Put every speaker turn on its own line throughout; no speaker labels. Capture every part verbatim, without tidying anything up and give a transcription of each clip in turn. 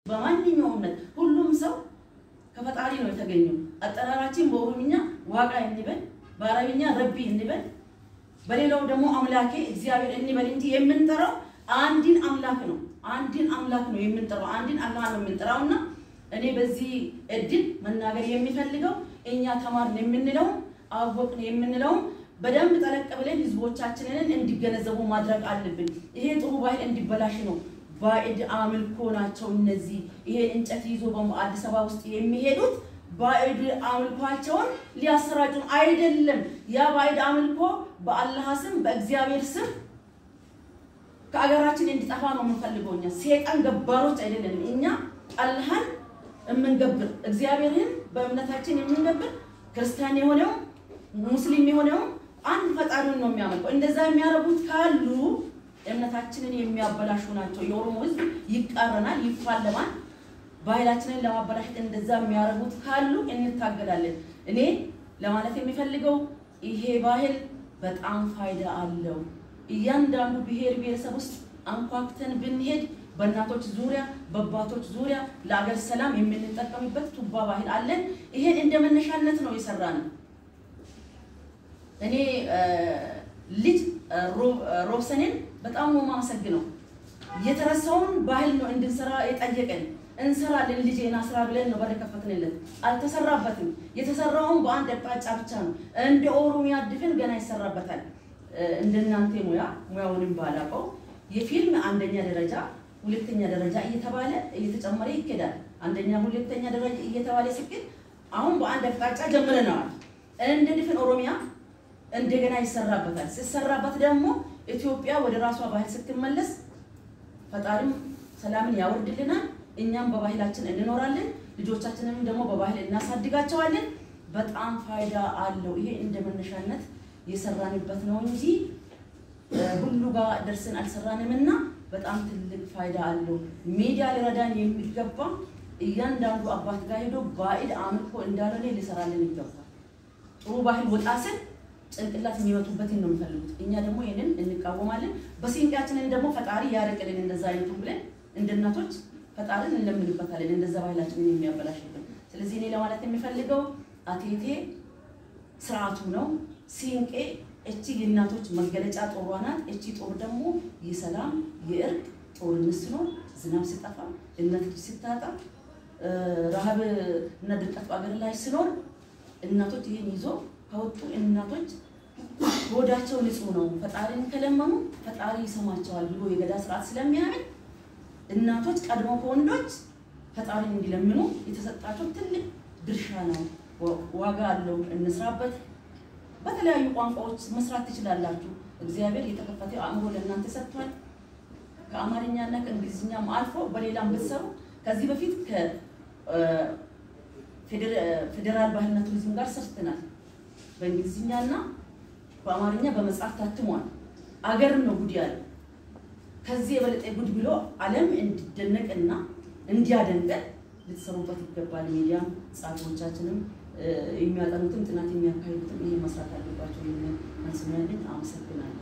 በማንኛውም እምነት ሁሉም ሰው ከፈጣሪ ነው የተገኘው አጠራራችን በኦሮምኛ ዋቃ እንበል በአረብኛ ረቢ እንበል በሌላው ደግሞ አምላኬ እግዚአብሔር እንበል እንጂ የምንጠራው አንድን አምላክ ነው አንድን አምላክ ነው የምንጠራው አንድን አላህ ነው የምንጠራውና እኔ በዚህ እድል መናገር የሚፈልገው እኛ ተማርን የምንለው አወቅን የምንለው በደንብ ተለቀ ብለን ህዝቦቻችንን እንዲገነዘቡ ማድረግ አለብን ይሄ ጥሩ ባህል እንዲበላሽ ነው ባዕድ አምልኮ ናቸው እነዚህ ይሄ እንጨት ይዞ በአዲስ አበባ ውስጥ የሚሄዱት ባዕድ አምልኮአቸውን ሊያሰራጩ አይደለም ያ ባዕድ አምልኮ በአላህ ስም በእግዚአብሔር ስም ከአገራችን እንዲጠፋ ነው የምንፈልገውኛ ሰይጣን ገባሮች አይደለም እኛ አላህን እምንገብር እግዚአብሔርን በእምነታችን የምንገብር ክርስቲያን የሆነው ሙስሊም የሆነው አንድ ፈጣሪውን ነው የሚያመልከው እንደዛ የሚያረጉት ካሉ እምነታችንን የሚያበላሹ ናቸው የኦሮሞ ህዝብ ይቃረናል ይፋለማል ባህላችንን ለማበላሸት እንደዛ የሚያረጉት ካሉ እንታገላለን እኔ ለማለት የሚፈልገው ይሄ ባህል በጣም ፋይዳ አለው እያንዳንዱ ብሄር ብሄረሰብ ውስጥ አንኳክተን ብንሄድ በእናቶች ዙሪያ በአባቶች ዙሪያ ለአገር ሰላም የምንጠቀምበት ቱባ ባህል አለን ይሄን እንደመነሻነት ነው የሰራነው እኔ ልጅ ሮብሰንን በጣም ነው ማመሰግነው የተረሳውን ባህል ነው እንድንሰራ የጠየቀን እንሰራለን ልጄና ስራ ብለን ነው በረከፈትንለት አልተሰራበትም የተሰራውን በአንድ አቅጣጫ ብቻ ነው እንደ ኦሮሚያ ድፍን ገና ይሰራበታል እንደናንተ ሙያ ሙያውንም ባላቀው የፊልም አንደኛ ደረጃ ሁለተኛ ደረጃ እየተባለ እየተጨመረ ይከዳል አንደኛ ሁለተኛ ደረጃ እየተባለ ሲከድ አሁን በአንድ አቅጣጫ ጀምረናል እንደ ድፍን ኦሮሚያ እንደገና ይሰራበታል ሲሰራበት ደግሞ ኢትዮጵያ ወደ ራሷ ባህል ስትመለስ ፈጣሪም ሰላምን ያወርድልናል እኛም በባህላችን እንኖራለን ልጆቻችንንም ደግሞ በባህል እናሳድጋቸዋለን በጣም ፋይዳ አለው ይሄ እንደመነሻነት የሰራንበት ነው እንጂ ሁሉ ጋር ደርሰን አልሰራንምና በጣም ትልቅ ፋይዳ አለው ሚዲያ ለረዳን የሚገባ እያንዳንዱ አባት ጋር ሄዶ ባዕድ አምልኮ እንዳልሆነ ሊሰራልን ይገባል ጥሩ ባህል ወጣሰን ጭንቅላት የሚወጡበት ነው የሚፈልጉት እኛ ደግሞ ይሄንን እንቃወማለን በሲንቃችንን ደግሞ ፈጣሪ ያርቅልን እንደዛ አይነቱ ብለን እንደናቶች ፈጣሪን እንደምንበታለን እንደዛ ባህላችንን የሚያበላሽብን ስለዚህ እኔ ለማለት የሚፈልገው አቴቴ ስርዓቱ ነው ሲንቄ እቺ የእናቶች መገለጫ ጦሯናት እቺ ጦር ደግሞ የሰላም የእርቅ ጦርነት ነው ዝናብ ሲጠፋ እናቶች ሲታጣ ረሃብ እና ድርቀት ባገር ላይ ሲኖር እናቶች ይሄን ይዞ ከወጡ እናቶች ወዳቸው ንጹህ ነው ፈጣሪን ከለመኑ ፈጣሪ ይሰማቸዋል ብሎ የገዳ ስርዓት ስለሚያምን እናቶች ቀድሞ ከወንዶች ፈጣሪን እንዲለምኑ የተሰጣቸው ትልቅ ድርሻ ነው ዋጋ አለው እንስራበት በተለያዩ ቋንቋዎች መስራት ትችላላችሁ እግዚአብሔር የተከፈተ አእምሮ ለእናንተ ሰጥቷል ከአማርኛና ከእንግሊዝኛም አልፎ በሌላም ብትሰሩ ከዚህ በፊት ከ ፌደራል ባህልና ቱሪዝም ጋር ሰርተናል በእንግሊዝኛና በአማርኛ በመጽሐፍ ታትሟል አገር ነው ጉድ ያለ ከዚህ የበለጠ ጉድ ብሎ ዓለም እንዲደነቅና እንዲያደንቅ ልትሰሩበት ይገባል ሚዲያ ጻፎቻችንም የሚያጠኑትን ጥናት የሚያካሂዱትን ይሄ መስራት አለባቸው የሚል አንስሚያለኝ አመሰግናለሁ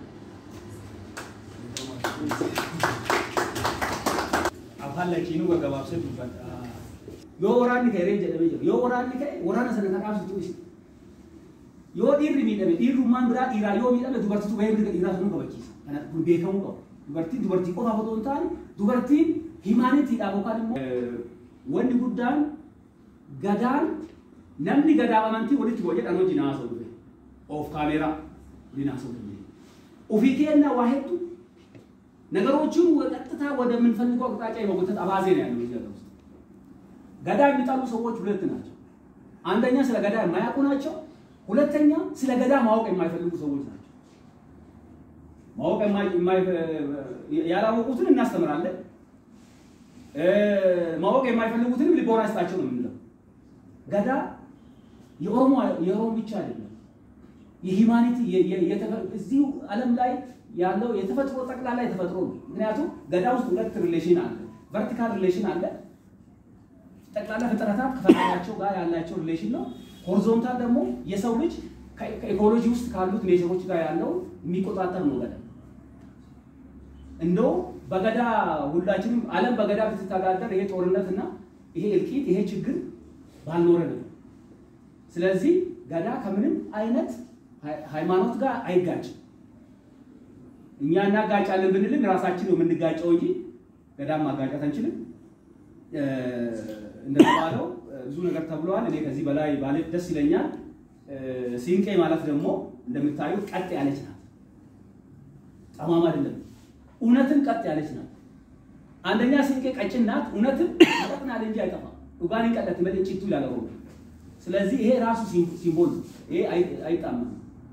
አፋላኪኑ ወገባብሰ ዱባት ዮራኒ ከሬንጀ ደበየ ዮራኒ ከ ወራና ሰነታቃስ ቱስ ዮዲር ሚደበ ዲሩማን ብራ ዲራ ዮ ሚደበ ዱበርቱ ወይም ዲራ ሱኑ ከበኪስ አና ዱቤከሙ ነው ዱበርቲ ዱበርቲ ቆፋ ፎቶንታን ዱበርቲ ሂማኒቲ ዳቦካን ወንድ ጉዳን ጋዳን namni gadaa amantii walitti boye dhano jinaaso dhufe of ካሜራ ዲናሶ dhufe ኦፊቴና ዋሄቱ ነገሮችን ወቀጥታ ወደ ምን ፈልገው አቅጣጫ ይወጣ አባዜ ነው ያለው ይዘው ጋዳ የሚጣሉ ሰዎች ሁለት ናቸው አንደኛ ስለ ጋዳ የማያውቁ ናቸው ሁለተኛ ስለ ጋዳ ማወቅ የማይፈልጉ ሰዎች ናቸው ማወቅ የማይ ያላወቁትን እናስተምራለን እ ማወቅ የማይፈልጉትን ልቦና አስታቸው ነው የምንለው ጋዳ የኦሮሞ የኦሮሞ ብቻ አይደለም የሂማኒቲ የተፈጥሮ ዓለም ላይ ያለው የተፈጥሮ ጠቅላላ የተፈጥሮ ነው ምክንያቱም ገዳ ውስጥ ሁለት ሪሌሽን አለ ቨርቲካል ሪሌሽን አለ ጠቅላላ ፍጥረታት ከፈጣሪያቸው ጋር ያላቸው ሪሌሽን ነው ሆሪዞንታል ደግሞ የሰው ልጅ ከኢኮሎጂ ውስጥ ካሉት ኔቸሮች ጋር ያለው የሚቆጣጠር ነው ገዳ እንደው በገዳ ሁላችንም ዓለም በገዳ ብትተዳደር ይሄ ጦርነትና ይሄ እልቂት ይሄ ችግር ባልኖረ ነው። ስለዚህ ገዳ ከምንም አይነት ሃይማኖት ጋር አይጋጭም። እኛ እናጋጫለን ብንልም ራሳችን ነው የምንጋጨው እንጂ ገዳም ማጋጨት አንችልም። እንደተባለው ብዙ ነገር ተብሏል። እኔ ከዚህ በላይ ማለት ደስ ይለኛል። ሲንቄ ማለት ደግሞ እንደምታዩት ቀጥ ያለች ናት። ጠማማ አይደለም። እውነትን ቀጥ ያለች ናት። አንደኛ ሲንቄ ቀጭን ናት። እውነትን ቀጥናል እንጂ አይጠፋም። ኡጋኒ ቀጥለት መልእክቱ ይላል። ስለዚህ ይሄ ራሱ ሲምቦል ይሄ አይጣማም።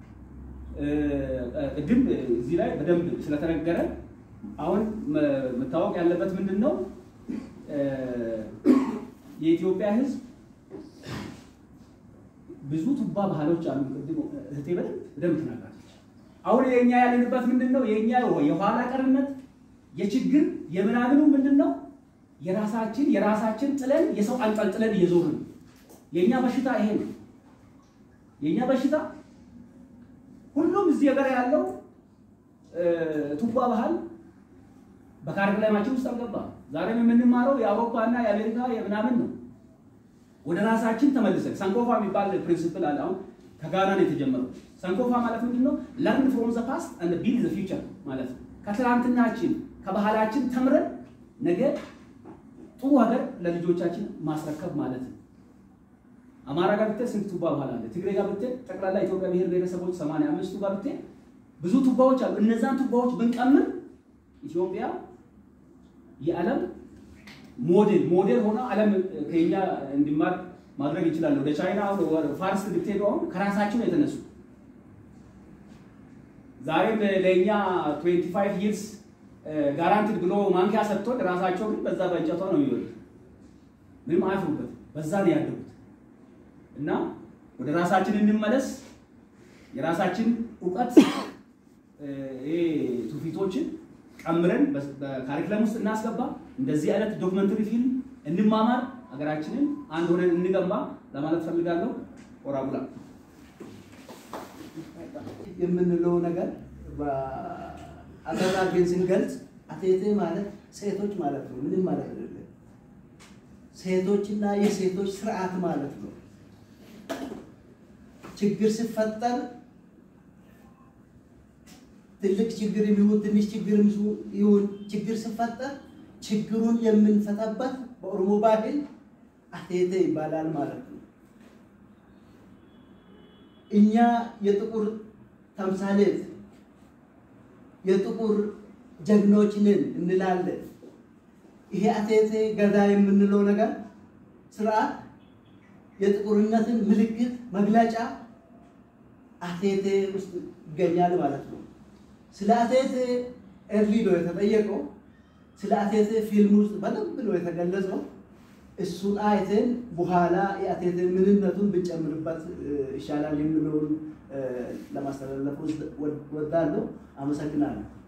እድም እዚህ ላይ በደንብ ስለተነገረ አሁን መታወቅ ያለበት ምንድነው? የኢትዮጵያ ሕዝብ ብዙ ቱባ ባህሎች አሉ። ቅድም እህቴ በደንብ በደንብ ተናግራለች። አሁን የኛ ያለንበት ምንድነው? የኛ የኋላ ቀርነት የችግር የምናምኑ ምንድነው? የራሳችን የራሳችን ጥለን የሰው አንጠልጥለን እየዞርን የኛ በሽታ ይሄ ነው። የኛ በሽታ ሁሉም እዚህ ሀገር ያለው ቱባ ባህል በካሪኩለማችን ውስጥ አልገባም። ዛሬም የምንማረው የአውሮፓና የአሜሪካ የምናምን ነው። ወደ ራሳችን ተመልሰን ሳንኮፋ የሚባል ፕሪንሲፕል አለ። አሁን ከጋና ነው የተጀመረው። ሳንኮፋ ማለት ምንድነው? learn from the past and build the future ማለት ነው። ከትላንትናችን ከባህላችን ተምረን ነገ ጥሩ ሀገር ለልጆቻችን ማስረከብ ማለት ነው። አማራ ጋር ብትሄድ ስንት ቱባ ባህል አለ? ትግሬ ጋር ብትሄድ ጠቅላላ ኢትዮጵያ ብሔር ብሔረሰቦች ሰማንያ አምስት ጋር ብትሄድ ብዙ ቱባዎች አሉ። እነዛን ቱባዎች ብንቀምር ኢትዮጵያ የዓለም ሞዴል ሞዴል ሆና ዓለም ከኛ እንዲማር ማድረግ ይችላል። ወደ ቻይና ወደ ፋርስ ብትሄዱ አሁን ከራሳችን የተነሱ ዛሬ ለኛ twenty-five years ጋራንቲድ ብሎ ማንኪያ ሰጥቶን ራሳቸው ግን በዛ በእንጨቷ ነው የሚወጡት። ምንም አይፈሩበት በዛ ነው ያደጉት። እና ወደ ራሳችን እንመለስ። የራሳችን ዕውቀት እ ቱፊቶችን ቀምረን በካሪኩለም ውስጥ እናስገባ። እንደዚህ አይነት ዶክመንተሪ ፊልም እንማማር፣ ሀገራችንን አንድ ሆነን እንገንባ ለማለት ፈልጋለሁ። ወራቡላ
የምንለው ነገር በአጠራቅን ስንገልጽ አቴቴ ማለት ሴቶች ማለት ነው። ምንም ማለት አይደለም። ሴቶችና የሴቶች ስርዓት ማለት ነው። ችግር ሲፈጠር ትልቅ ችግር ይሁን ትንሽ ችግር ይሁን ችግር ሲፈጠር ችግሩን የምንፈታበት በኦሮሞ ባህል አቴቴ ይባላል ማለት ነው። እኛ የጥቁር ተምሳሌት የጥቁር ጀግኖች ነን እንላለን። ይሄ አቴቴ ገዳ የምንለው ነገር ስርዓት የጥቁርነትን ምልክት መግለጫ አቴቴ ውስጥ ይገኛል ማለት ነው። ስለ አቴቴ ኤርሊ ነው የተጠየቀው። ስለ አቴቴ ፊልም ውስጥ በደንብ ነው የተገለጸው። እሱን አይተን በኋላ የአቴቴ ምንነቱን ብንጨምርበት ይሻላል የሚለውን ለማስተላለፍ ወዳለሁ። አመሰግናለሁ።